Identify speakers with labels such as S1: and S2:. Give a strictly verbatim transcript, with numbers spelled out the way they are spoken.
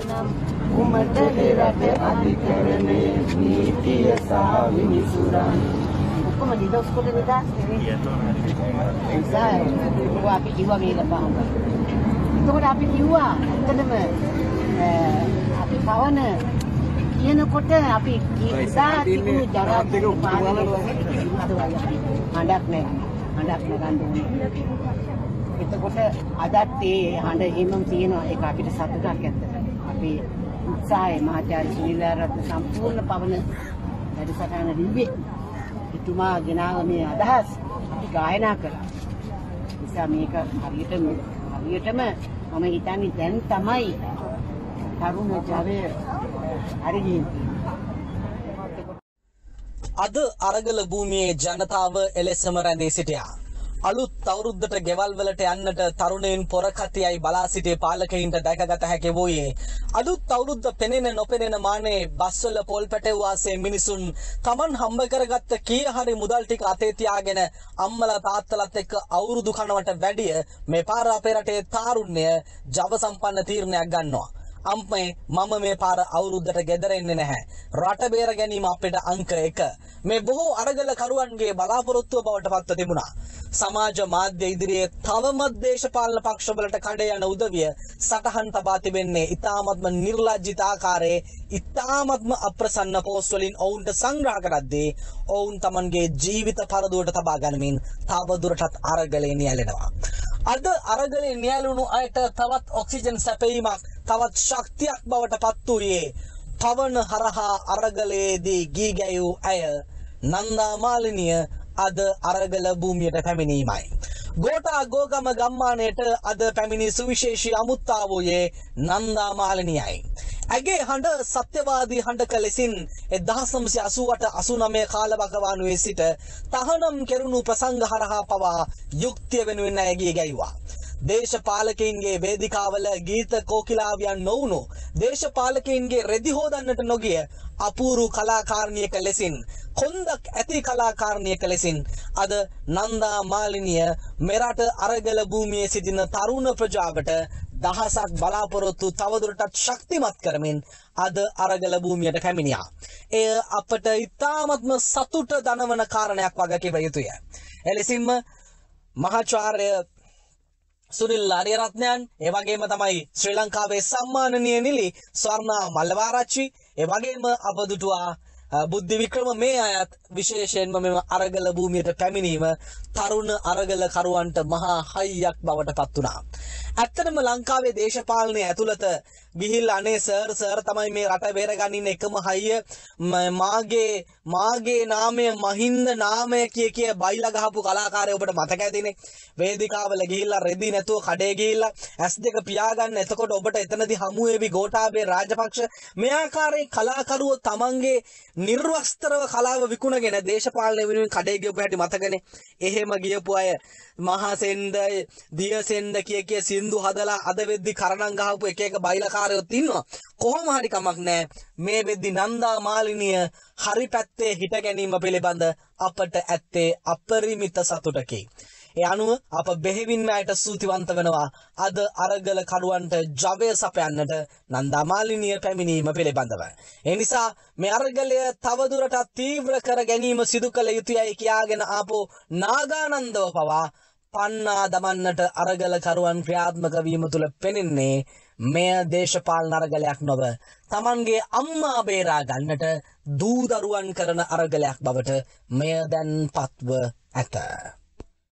S1: නම් උමතේ රට අධිකරණයේ නීතිය සහ විනිසුරන් ඔක්කොම නිදොස් කොට විදාස් නෙවෙයි. ඒසයි අපි කිව්වා මේක පාන. ඒකට අපි කිව්වා ඇත්තටම අපි පවන කියනකොට අපි ඉසා තිබුණු ජරා දෙක හඬක් නැහැ. හඬක් නගන්න එතකොට අදත් ඒ හඬ හිමම් තියෙනවා. ඒක අපිට සතුටක් ඇත්තට. අපි උත්සාහය මහාචාර්ය සුනිල් රත්න සම්පූර්ණ පවන වැඩසටහන රිවි එතුමා ගෙනාව මේ අදහස් අපි ගායනා කළා. නිසා මේක හරියටම හරියටම මම හිතන්නේ දැන් තමයි තරුණ ජවය හරියින්.
S2: අද අරගල භූමියේ ජනතාව එලෙසම රැඳී සිටියා. අලුත් අවුරුද්දට ගෙවල් වලට යන්නට තරුණයින් පොරකතියයි බලා සිටි පාලකයින්ට දැකගත හැකි වූයේ අලුත් අවුරුද්ද පෙනෙන නොපෙනෙන මානේ බස්වල පොල් පැටව වාසේ මිනිසුන් Taman හම්බ කරගත්ත කී හරි මුදල් ටික අතේ තියාගෙන අම්මලා තාත්තලාත් එක්ක අවුරුදු කනවට වැඩිය මේ පාර අපේ රටේ තාරුණ්‍ය ජව සම්පන්න තීරණයක් ගන්නවා. අම්මේ මම මේ පාර අවුරුද්දට ගෙදර එන්නේ නැහැ. රට බේර ගැනීම අපිට අංක එක. මේ බොහෝ අරගල කරුවන්ගේ බලාපොරොත්තුව බවට පත්ව තිබුණා. සමාජ මාධ්‍ය ඉදිරියේ තවමත් දේශපාලන පක්ෂවලට කඩ යන උදවිය සටහන් තබා තිබෙන්නේ ඉතාමත්ම නිර්ලජ්ජිත ආකාරයේ ඉතාමත්ම අප්‍රසන්න පෝස්ට් වලින් ඔවුන්ට සංග්‍රහ කරද්දී ඔවුන් Tamanගේ ජීවිත පරදුවට තබා ගනිමින් තවදුරටත් අරගලේ නියැලෙනවා. අද අරගලේ නියැලුණු අයට තවත් ඔක්සිජන් සැපයීමක් තවත් ශක්තියක් බවට පත් වූයේ පවන හරහා අරගලයේදී ගී ගැයූ අය නන්දා මාලිනිය අද අරගල භූමියට පැමිණීමයි. ගෝඨා ගෝගම ගම්මානයට අද පැමිණි සුවිශේෂී අමුත්තා වූයේ නන්දා මාලිනියයි. ඇගේ හඬ සත්‍යවාදී හඬක ලෙසින් එක්දහස් නවසිය අසූ අට අසූ නවය කාලවකවානුවේ සිට තහනම් කෙරුණු ප්‍රසංග හරහා පවා යුක්තිය වෙනුවෙන් ඇගේ ගැයුවා. දේශපාලකයින්ගේ වේදිකාවල ගීත කෝකිලාවියන් නොවුණු දේශපාලකයින්ගේ රෙදි හොදන්නට නොගිය අපූරු කලාකාරණියක ලෙසින් කොන්දක් ඇති කලාකාරණියක ලෙසින් අද නන්දා මාලිනිය මෙරට අරගල භූමියේ සිටින තරුණ ප්‍රජාවට දහසක් බලාපොරොත්තු තවදුරටත් ශක්තිමත් කරමින් අද අරගල භූමියට පැමිණියා. එය අපට ඉතාමත්ම සතුට දනවන කාරණයක් වගේ කිව යුතුය. එලෙසින්ම මහාචාර්ය සුනිල් ආරියරත්නයන් ඒ වගේම තමයි ශ්‍රී ලංකාවේ සම්මානනීය නිලි ස්වර්ණා මල්ලවාරච්චි ඒ වගේම අප දුටුවා බුද්ධි වික්‍රම මේ අයත් විශේෂයෙන්ම මෙම අරගල භූමියට පැමිණීම තරුණ අරගල කරුවන්ට මහා හයියක් බවට පත් වුණා. ඇත්තටම ලංකාවේ දේශපාලනය ඇතුළත ගිහිල්ලා අනේ සර් සර් තමයි මේ රට බේරගන්න එකම හයිය මාගේ මාගේ නාමය මහින්ද නාමය කිය කිය බයිලා ගහපු කලාකාරයෝ ඔබට මතක ඇතිනේ. වේදිකාවල ගිහිල්ලා රෙදි නැතුව කඩේ ගිහිල්ලා ඇස් දෙක පියාගන්න එතකොට ඔබට එතනදී හමු වෙවි ගෝඨාභය රාජපක්ෂ මේ ආකාරයේ කලාකරුවෝ තමන්ගේ නිර්වස්තරව කලාව විකුණගෙන දේශපාලනය වෙනුවෙන් කඩේ ගියපු හැටි මතකනේ. එහෙම ගියපු අය මහසෙන්ද දියසෙන්ද කිය කිය සින්දු හදලා අද වෙද්දි කරණම් ගහපු එක එක බයිලාකාරයොත් ඉන්නවා. කොහොම හරි කමක් නැහැ. මේ වෙද්දි නන්දා මාලිනිය හරි පැත්තේ හිට ගැනීම පිළිබඳ අපට ඇත්තේ අපරිමිත සතුටකි. ඒ අනුව අප බෙහෙවින්ම අයට ස්තුතිවන්ත වෙනවා අද අරගල කරුවන්ට ජවය සපයන්නට නන්දා මාලිනිය පැමිණීම පිළිබඳව. ඒ නිසා මේ අරගලය තවදුරටත් තීව්‍ර කර ගැනීම සිදු කළ යුතුයයි කියාගෙන ආපෝ නාගානන්දව පවා පන්නා දමන්නට අරගල කරුවන් ක්‍රියාත්මක වීම තුළ පෙනෙන්නේ මෙය දේශපාලන අරගලයක් නොව තමන්ගේ අම්මා බේරා ගන්නට දූ දරුවන් කරන අරගලයක් බවට මෙය දැන් පත්ව ඇත.